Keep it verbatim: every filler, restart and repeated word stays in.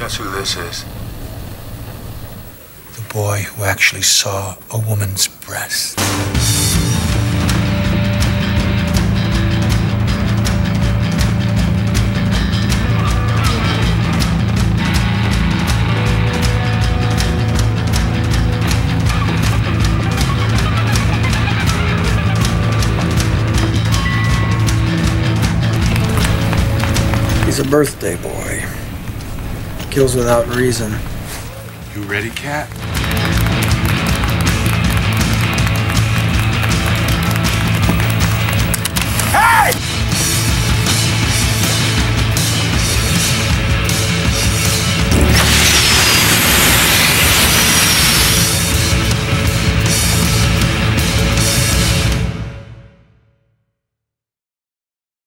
Guess who this is? The boy who actually saw a woman's breast. He's a birthday boy. Kills without reason. You ready, Cat?